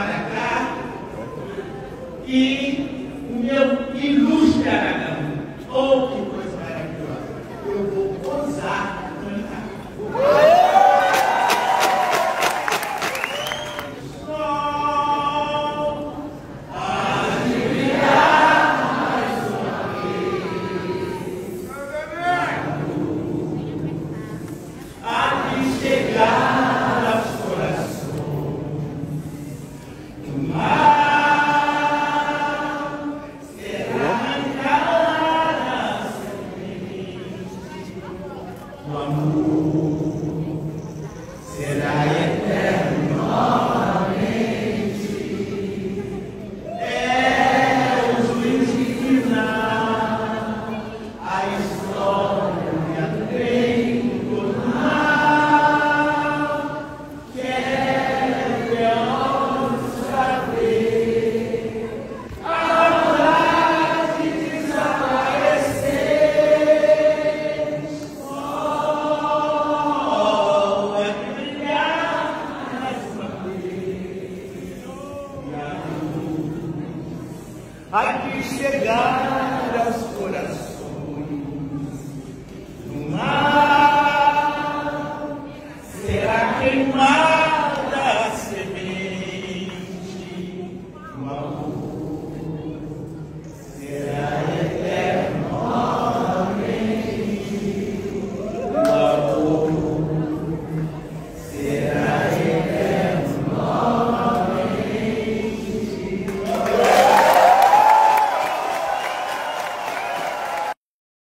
Maracá e o meu ilustre Aragão. Oh, que coisa maravilhosa! Eu vou gozar no cantar. O amor será eterno novamente. É o juiz final, a história tem tornar. Quero saber a vontade de desaparecer. Há de chegar